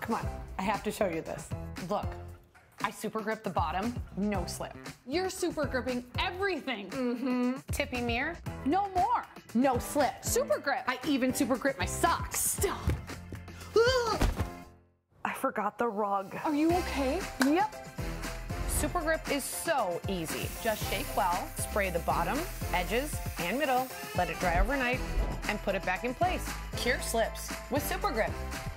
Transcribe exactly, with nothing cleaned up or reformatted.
Come on, I have to show you this. Look, I super grip the bottom, no slip. You're super gripping everything. Mm-hmm. Tippy mirror, no more, no slip. Super grip. I even super grip my socks. Stop. I forgot the rug. Are you okay? Yep. Super grip is so easy. Just shake well, spray the bottom, edges, and middle, let it dry overnight, and put it back in place. Cure slips with super grip.